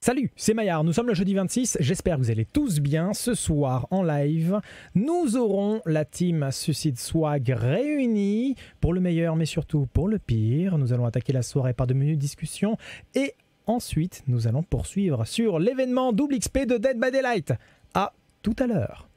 Salut, c'est Maillard, nous sommes le jeudi 26, j'espère que vous allez tous bien. Ce soir en live, nous aurons la team Suicide Swag réunie pour le meilleur mais surtout pour le pire. Nous allons attaquer la soirée par de menus discussions et ensuite nous allons poursuivre sur l'événement double XP de Dead by Daylight. À tout à l'heure.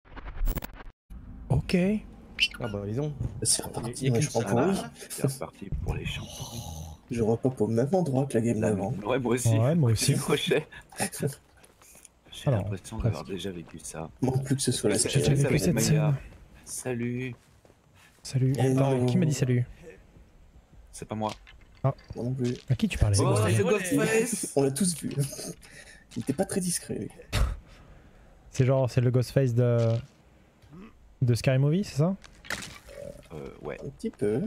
Ok. Ah bah disons. C'est reparti, mais je crois pour oui. C'est reparti pour les champs. Je repop au même endroit que la game d'avant. Ouais, moi aussi. Ouais, moi aussi. Du crochet. J'ai Alors, l'impression d'avoir déjà vécu ça. Non plus que ce soit la J'ai scène. déjà vécu avec cette Maya. scène. Salut. Salut. Hello. Attends, qui m'a dit salut? C'est pas moi. Moi non plus. À qui tu parlais? Oh, Ghostface. c'est Ghostface. On l'a tous vu. Il était pas très discret, lui. C'est genre, c'est le Ghostface de Scary Movie, c'est ça? Ouais. Un petit peu.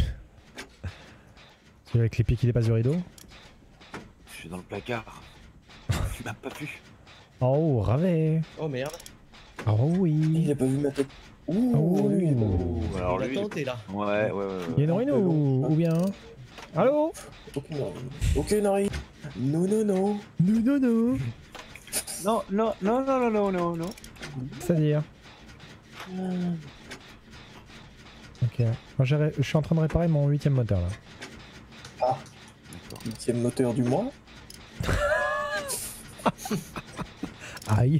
Celui avec les pieds qui dépassent du rideau? Je suis dans le placard. Tu m'as pas vu. Oh, ravé. Oh merde. Oh oui. Il a pas vu ma tête. Ouh, Oh. lui, il est beau. Oh, alors Il lui. a tenté là. Ouais. Il y a une ruine ou bien? Allô? Aucune oreille. Aucune oreille. Non, non, non. Non, non, non. Non. C'est-à-dire? Ok. Moi, je suis en train de réparer mon 8ème moteur là. Ah, D'accord. 8ème moteur du mois. Aïe.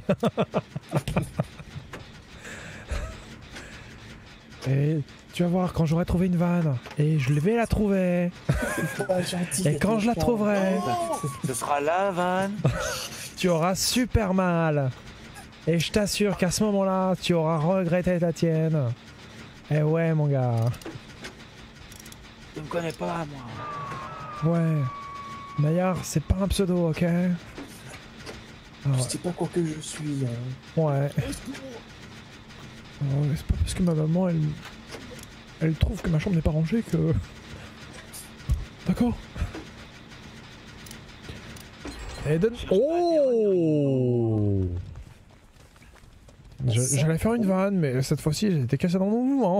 Et tu vas voir quand j'aurai trouvé une vanne. Et je vais la trouver. Ah, gentil. Et quand je la trouverai, Ce sera la vanne. tu auras super mal. Et je t'assure qu'à ce moment-là, tu auras regretté la tienne. Eh ouais, mon gars. Tu me connais pas, moi. Ouais. Maillard, c'est pas un pseudo, ok? Ah Je ouais. sais pas quoi que je suis. Hein. Ouais. C'est pas parce que ma maman, elle trouve que ma chambre n'est pas rangée que... D'accord. Et donne... Oh! J'allais faire une vanne, mais cette fois-ci, j'ai été cassé dans mon mouvement.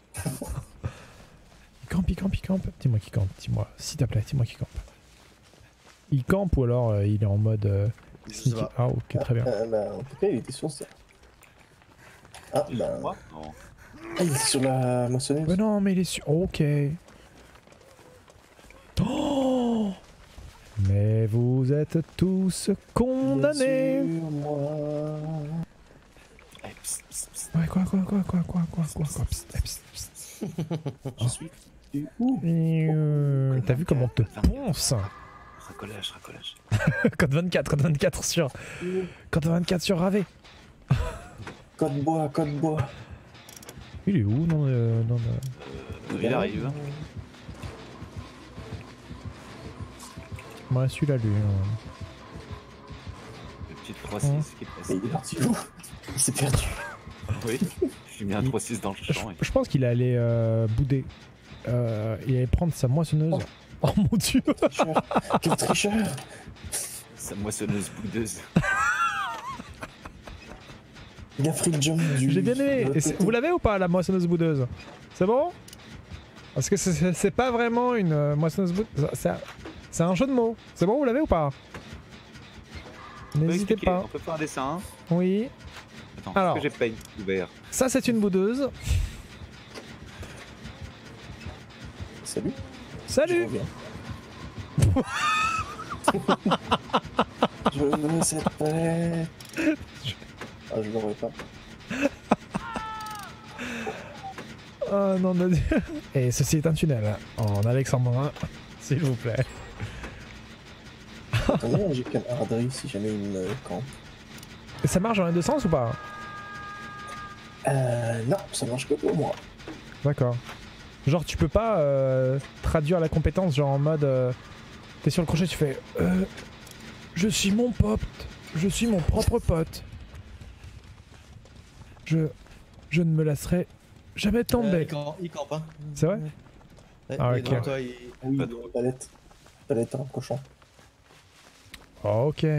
Il campe. Dis-moi qui campe, dis-moi. S'il te plaît, dis-moi qui campe. Il campe ou alors il est en mode... Je sais sneaky. pas. Ah, ok, très bien. Bah, en tout cas, il était sur ça. Ah, bah. Moi Non. Ah, il est sur la moissonneuse. Mais non, mais il est sur... Ok. Oh! Mais vous êtes tous condamnés. Bien sûr, moi. Eh, psst. Ouais, quoi. Psst, psst, psst. Je suis du où? T'as vu comment on te ponce? Racolage. Code 24 sur... Code 24 sur Ravé. Code bois. Il est où dans le... Il arrive. Ouais, celui-là, lui. Le petit 3-6 qui est Mais passé. il est parti où? Il s'est perdu. Oui. J'ai mis un 3-6 dans le champ. Je pense qu'il allait bouder. Il allait prendre sa moissonneuse. Oh mon dieu. Tricheur. Quel tricheur! Sa moissonneuse boudeuse. Il a free jump du. J'ai bien aimé. de Et l'autre côté. vous l'avez ou pas, la moissonneuse boudeuse? C'est bon? Parce que c'est pas vraiment une moissonneuse boudeuse. C'est un jeu de mots. C'est bon, vous l'avez ou pas? On peut N'hésitez expliquer, pas. On peut faire un dessin. Hein. Oui. Attends, Alors. est-ce que j'ai Paint ouvert? Ça, c'est une boudeuse. Salut. Je Salut! reviens. Je veux cette paix. Ah, je l'aurais pas. Oh non, de Dieu. Et ceci est un tunnel en alexandrin, s'il vous plaît. Attendez, j'ai camaraderie si jamais il me campe. Et ça marche dans les deux sens ou pas? Non, ça marche que pour moi. D'accord. Genre, tu peux pas traduire la compétence, genre en mode. T'es sur le crochet, tu fais. Je suis mon pote. Je suis mon propre pote. Je ne me laisserai jamais tomber. Il campe hein. C'est vrai? Ouais, Ah, il est ok. devant toi, Oui, Pas il trop. palette. Palette en cochon. Ok.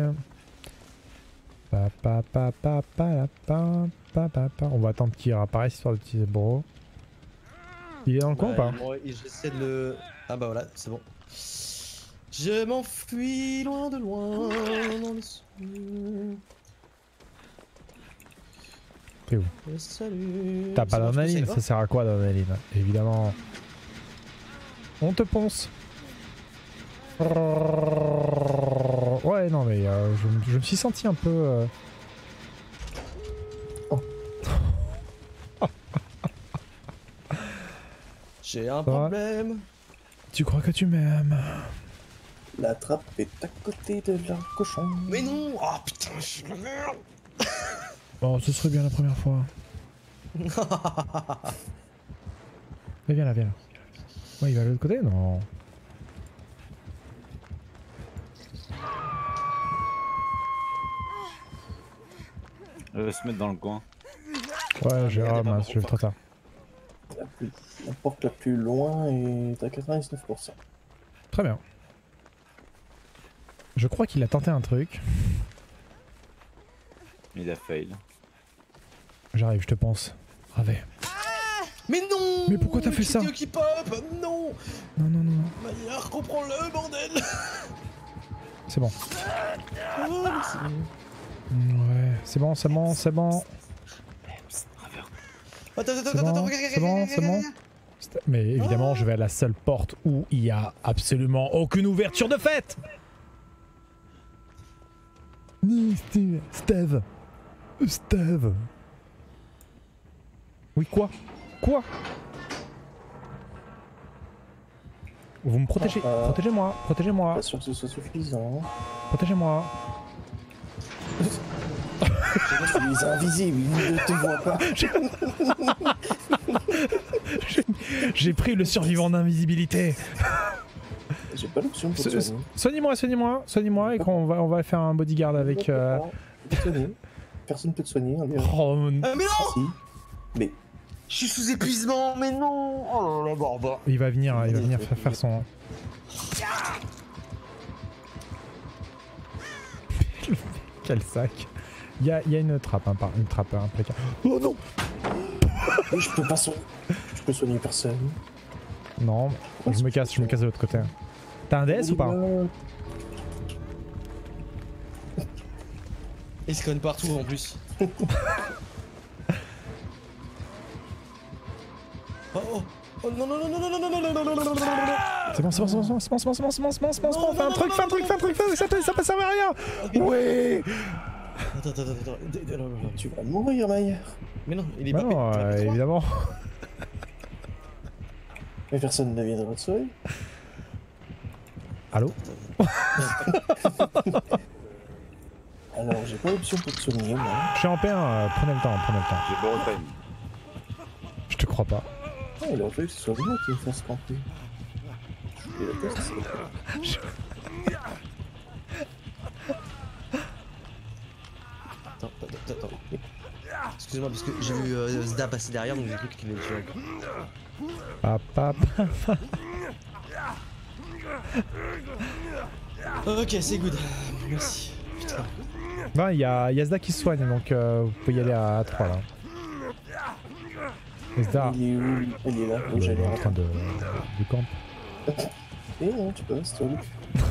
On va attendre qu'il réapparaisse histoire d'utiliser Bro. Il est dans le coin ou pas? J'essaie de le... Ah bah voilà, c'est bon. Je m'enfuis loin de loin dans le ciel. T'es où? Salut. T'as pas C'est bon, je d'adrénaline, peux ça sert à quoi d'adrénaline? Évidemment. On te ponce. Ouais, non, mais je me suis senti un peu. J'ai un Ça va problème. Tu crois que tu m'aimes? La trappe est à côté de la cochon. Mais non. Oh putain, je suis la merde. Oh, ce serait bien la première fois. Mais viens là, viens là. Ouais, il va de l'autre côté? Non. Elle va se mettre dans le coin. Ouais, j'ai merde, mince, je vais trop tard. La porte la plus loin est à 99%. Très bien. Je crois qu'il a tenté un truc. Il a fail. J'arrive, je te pense. Ravé. Mais non. Mais pourquoi t'as fait ça? Vidéo qui pop. Non. Non, non, non, non. Maillard, reprends-le, bordel. C'est bon. Oh, merci. Ouais, c'est bon, c'est bon, c'est bon. Attends, C'est bon, c'est bon, c'est bon. Mais évidemment, je vais à la seule porte où il y a absolument aucune ouverture de fête. Ni Steve. Steve. Steve. Oui, quoi? Quoi? Vous me protégez. Protégez-moi. Protégez-moi. Pas sûr que ce soit suffisant. Protégez-moi. Il est invisible, il ne te voit pas. J'ai pris le survivant d'invisibilité. J'ai pas l'option pour te soigner. Soignez-moi, soignez-moi, soignez-moi et on va faire un bodyguard avec. Personne peut te soigner. Hein, Oh, Ah, mais non. si. Mais Je suis sous épuisement, mais non. Oh la barbe. il va venir faire son. Quel sac. Il y a une trappe, une trappe implacable. Oh non. je peux pas soigner. Je peux soigner personne. Non, je me casse de l'autre côté. T'as un DS ou pas? Il se conne partout en plus. Oh oh. Oh non non non non non non non non non non non non non. C'est bon, fais un truc, ça peut servir à rien. Oui. Attends. Tu vas mourir, Maillard. Mais non, il est Bah pas non, évidemment. Mais personne ne viendra te sauver. Allô? Alors, j'ai pas l'option pour te soigner, moi. Je suis en P1, prenez le temps. J'ai bon time. Je te crois pas. Ah, il aurait fallu que ce soit moi qui me fasse camper. Et la tête, c'est... Attends. Excuse-moi parce que j'ai vu Zda passer derrière donc j'ai cru qu'il allait le tuer. Ok, c'est good. Merci. Putain. Ben, il y a Zda qui se soigne donc vous pouvez y aller à 3 là. Zda. Il est où? Il est là, où Il j'allais. est en train de camp. Eh non, tu peux rester au lit.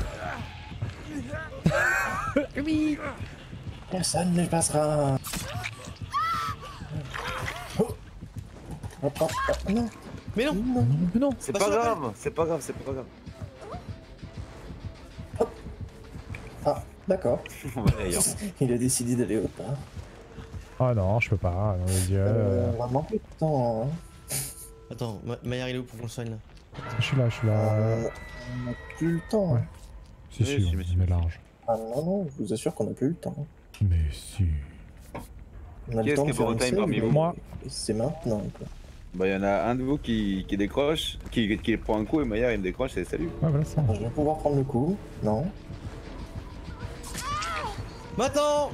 Oui. Personne ne passera. Oh. Oh, non. Mais non. Non. C'est Bah, pas ça va. grave, c'est pas grave. Ah, d'accord. On va aller ailleurs. Il a décidé d'aller au pas. Oh non, je peux pas. Non, les yeux. On va manquer de temps. Hein. Attends, Maillard il est où pour qu'on le soigne là? Je suis là. On n'a plus le temps. Ouais. C'est Oui, sûr, si, on est large. Ah non, je vous assure qu'on n'a plus le temps. Mais si. On a le Qui est-ce temps qui de est faire pour une time scène, parmi mais vous? Moi. c'est maintenant. Quoi. Bah y'en a un de vous qui décroche, qui prend un coup et Maillard il me décroche et salut. Ouais, voilà ça. Je vais pouvoir prendre le coup. Non. Maintenant.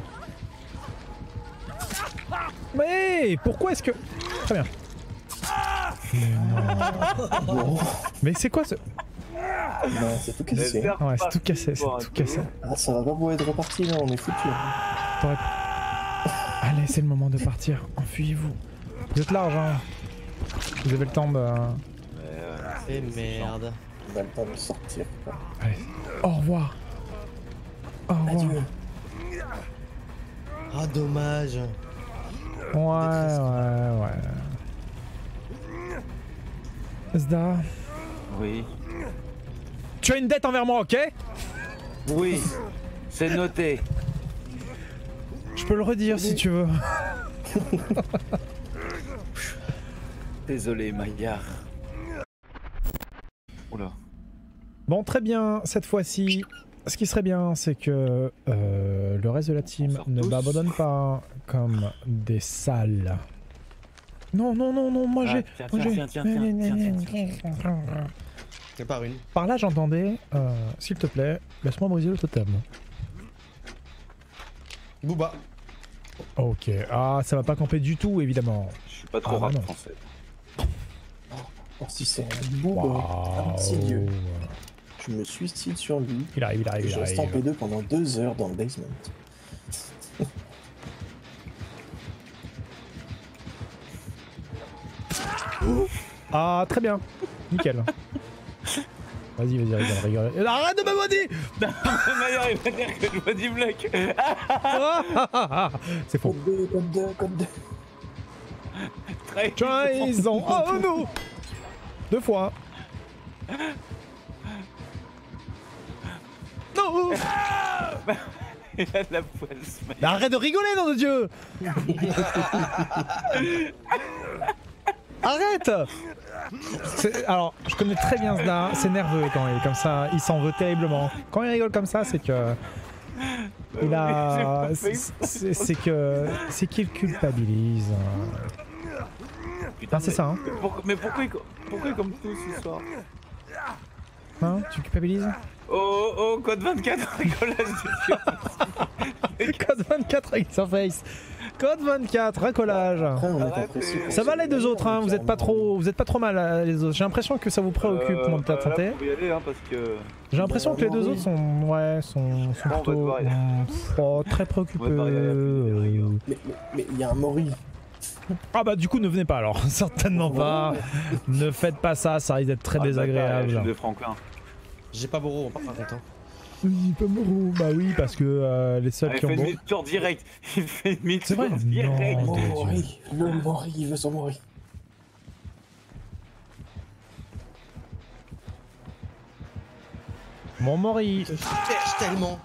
Mais pourquoi est-ce que. Très bien. Bon. Mais c'est quoi ce. Non, c'est tout cassé. Ouais, c'est tout cassé, c'est tout cassé. Ah, ça va pas pouvoir être reparti là, on est foutu. T'aurais- Allez, c'est le moment de partir. Enfuyez-vous. Vous êtes large, hein. Vous avez le temps de. Eh merde. On a le temps de sortir. Allez, au revoir. Au revoir. Adieu. Ah, dommage. Ouais. Zda, Oui. tu as une dette envers moi, ok? Oui. C'est noté. Je peux le redire si tu veux. Désolé, Maillard. Oula. Bon, très bien, cette fois-ci, ce qui serait bien, c'est que le reste de la team sort ne tous. m'abandonne pas comme des salles. Non, moi Ah, j'ai... tiens, moi, j'ai- tiens. C'est par une. Par là, j'entendais, s'il te plaît, laisse-moi briser le totem. Booba. Ok, ah, ça va pas camper du tout, évidemment. Je suis pas trop Ah, rap non. français. Oh, si c'est un bourbe Waouh. insidieux. Je me suicide sur lui. Il arrive. Et je reste en P2 pendant 2 heures dans le basement. Ah, très bien. Nickel. Vas-y, rigole. Arrête de me maudire. Maillard, il va dire que je vois du bloc. C'est faux. Code 2. Trahison. Oh non. 2 fois. Non. Il a de la poêle, ce mec. Mais arrête de rigoler, nom de Dieu. Arrête. Alors, je connais très bien Zda, c'est nerveux quand il est comme ça, il s'en veut terriblement. Quand il rigole comme ça, c'est que... Il a... C'est qu'il culpabilise. Putain, Ah, c'est ça, hein. Mais pourquoi il comme tout ce soir? Hein, tu culpabilises? Oh, code 24, rigolage de Code 24 avec sa face. Code 24, racolage. Après, on est apprécié. Ça va les deux autres, hein, vous êtes pas trop mal les autres. J'ai l'impression que ça vous préoccupe, mon ta santé. Faut y aller, hein, parce que... J'ai l'impression que les deux autres sont... Ouais, sont plutôt... très préoccupés. Mais il y a un Mori. Ah bah du coup ne venez pas alors, certainement pas. Ne faites pas ça, ça risque d'être très désagréable. de Franklin. J'ai pas Boro, par contre. Hein. Oui, pas Moreau. Bah oui, parce que les seuls Il qui ont fait une Moreau... demi-tour direct. Il fait une C'est vrai? demi-tour direct. Non. Mori. Le Mori, il veut son Mori. Mon Mori. Je te cherche tellement.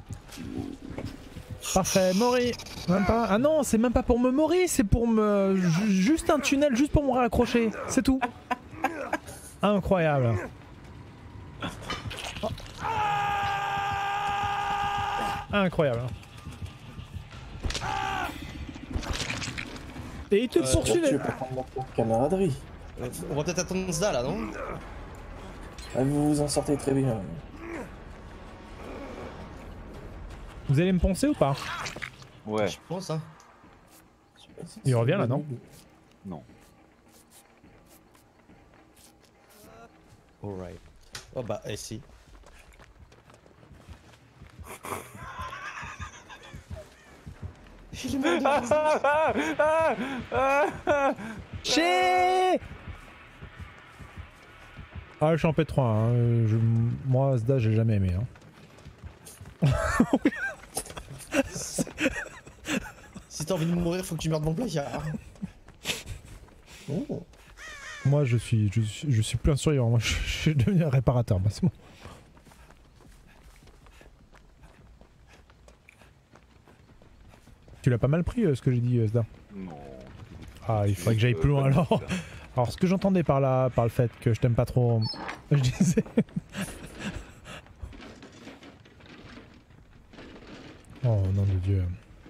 Parfait, Mori. Même pas. Ah non, c'est même pas pour me Mori, c'est pour me... Juste un tunnel, juste pour me raccrocher. C'est tout. Incroyable. Oh. Incroyable. Et il te Tu poursuivait. veux pas prendre notre camaraderie. On va peut-être attendre Zda là, non? Ah, vous vous en sortez très bien. Vous allez me poncer ou pas? Ouais. Je pense, hein. Il revient là, non? Non. Alright. Oh bah, si. J'ai le mal de... Chier. Ah, je suis en P3, hein. Moi, Zda, j'ai jamais aimé. Hein. Si t'as envie de mourir, faut que tu meurs devant le placard. Oh. Moi, je suis plus un survivant. Moi, je suis devenu un réparateur. Bah, c'est bon. Tu l'as pas mal pris, ce que j'ai dit, Zda. Non. Ah, il faudrait que j'aille plus loin alors. Alors, ce que j'entendais par là, par le fait que je t'aime pas trop, je disais. Oh nom de Dieu.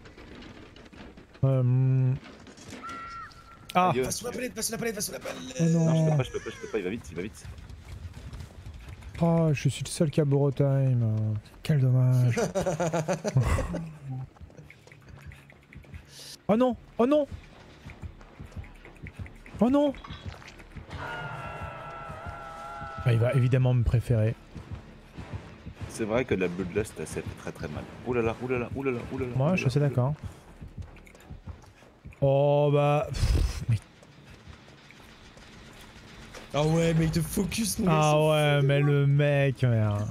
Ah. Adieu. Passe sous la palette, passe sous la palette, passe sous la palette. Oh non. Non, je peux pas, il va vite. Oh, je suis le seul qui a Boro Time. Quel dommage. Oh non. Oh non. Oh non. Ah, il va évidemment me préférer. C'est vrai que la Bloodlust, ça fait très très mal. Oulala. Moi, je suis assez d'accord. Oh bah... mais... Ah ouais, mais il te focus, mon gars. Ah ouais, mais le mec, merde.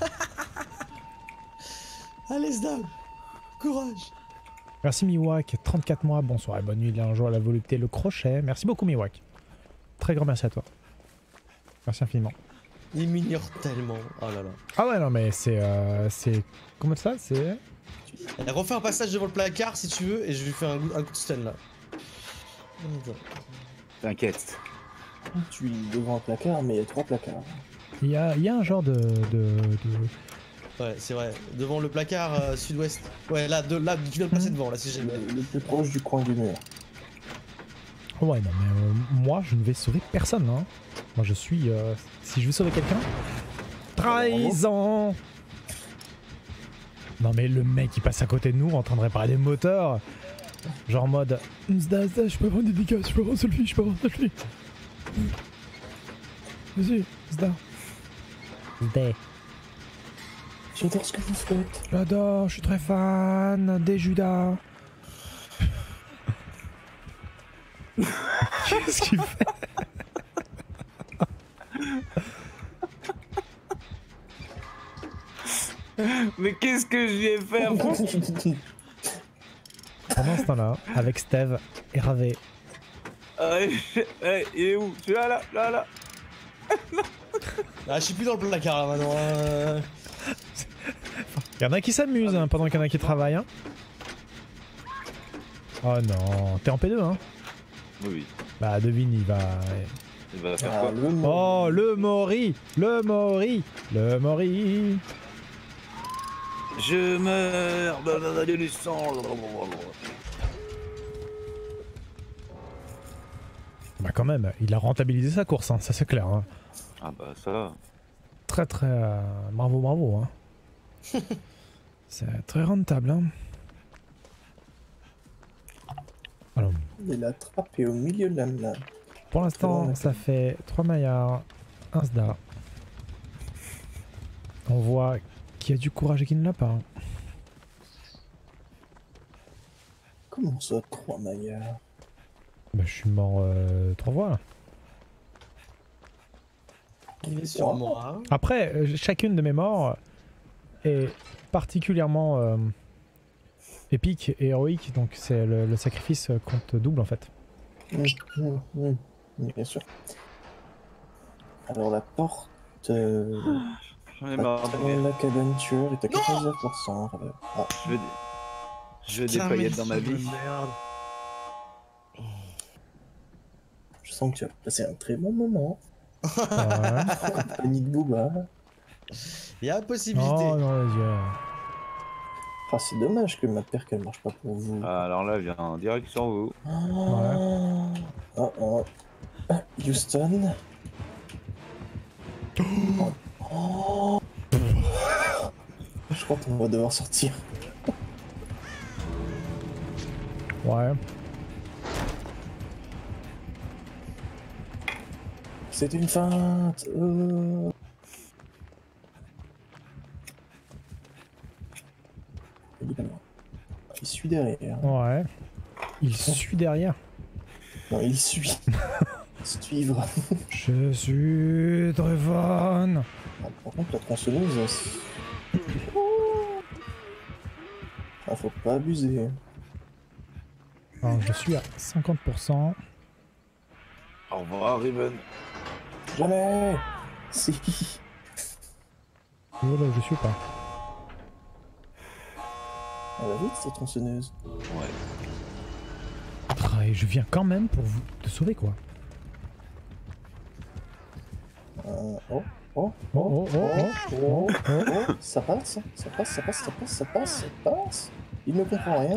Allez, Zdab. Courage. Merci Miwak, 34 mois, bonsoir et bonne nuit, un jour à la volupté, le crochet. Merci beaucoup Miwak. Très grand merci à toi. Merci infiniment. Il m'ignore tellement. Oh là là. Ah ouais, non mais c'est... Comment ça c'est... Elle refait un passage devant le placard si tu veux et je lui fais un coup de stun là. T'inquiète. Tu es devant un placard, mais il y a 3 placards. Il y a un genre de... Ouais, c'est vrai. Devant le placard sud-ouest. Ouais, là, là, tu viens de passer devant là si j'ai. Le plus proche du coin du mur. Ouais, non mais moi je ne vais sauver personne, hein. Moi je suis... si je veux sauver quelqu'un... Trahison. Non mais le mec il passe à côté de nous en train de réparer des moteurs. Genre en mode... Zda, je peux prendre des dégâts, je peux prendre selfie, je peux prendre selfie. Vas-y, Zda. Zda. J'adore ce que vous faites. J'adore, je suis très fan des Judas. Qu'est-ce qu'il fait? Mais qu'est-ce que je vais faire? Pendant ce temps-là, avec Steve et Ravé. Il est où? Tu es là, là. Ah, je suis plus dans le placard là maintenant. Il y en a qui s'amusent hein, pendant qu'il y en a qui travaillent. Hein. Oh non, t'es en P2 hein? Oui. Bah devine, il va... Il va faire Ah, quoi? le mot. Oh, le Mori! Le Mori! Le Mori! Je meurs du sang. Bah quand même, il a rentabilisé sa course, hein, ça c'est clair. Hein. Ah bah ça. Très très... bravo. Hein. C'est très rentable. Hein. Alors, Il l'a attrapé au milieu de la map. pour l'instant, ça fait 3 maillards, 1 Sda. On voit qu'il y a du courage et qu'il ne l'a pas. Hein. Comment ça, 3 maillards? Bah je suis mort 3 fois là. Il est sur moi. Hein. Après, chacune de mes morts est particulièrement épique et héroïque, donc c'est le sacrifice compte double en fait. Bien sûr. Alors la porte... J'en ai marre. la cabane tueur est à 14%. Ah, Je veux des paillettes dans ma vie. Merde. je sens que tu as passé un très bon moment. Ouais. Compagnie de Booba. Il y a possibilité. Oh non les yeux. Ah, c'est dommage que ma perque elle marche pas pour vous. Ah, alors là, viens en direct sur vous. Houston. Oh. Je crois qu'on va devoir sortir. Ouais. C'est une feinte. Évidemment. Il suit derrière. Ouais. Il suit derrière. Non, il suit. Suivre. Je suis Drevon. Ah, par contre, la tronçonneuse. Ah, faut pas abuser. Alors, je suis à 50%. Au revoir, Riven. Jamais. Si. Oh là, je suis pas. Elle va vite cette tronçonneuse. Ouais. Ah, et je viens quand même pour vous te sauver quoi. Oh. Oh oh oh oh oh. Ça passe, ça passe, ça passe, ça passe, ça passe, ça passe. Il ne comprend rien.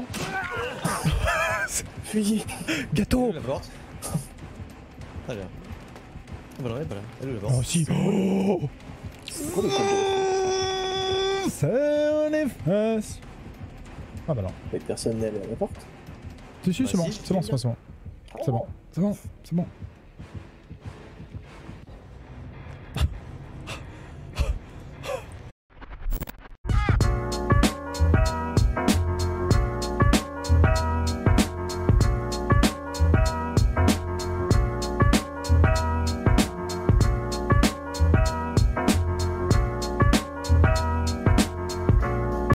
Fuyez. Gâteau. La porte. Très bien. Ah bah non, elle est pas là. Elle est où la porte? Oh si. Oh. C'est quoi le code de... C'est les fesses. Ah bah non. Mais personne n'est allé à la porte. Si, Bah c'est bon, si, c'est bon, c'est bon, c'est bon. C'est bon, c'est bon, c'est bon.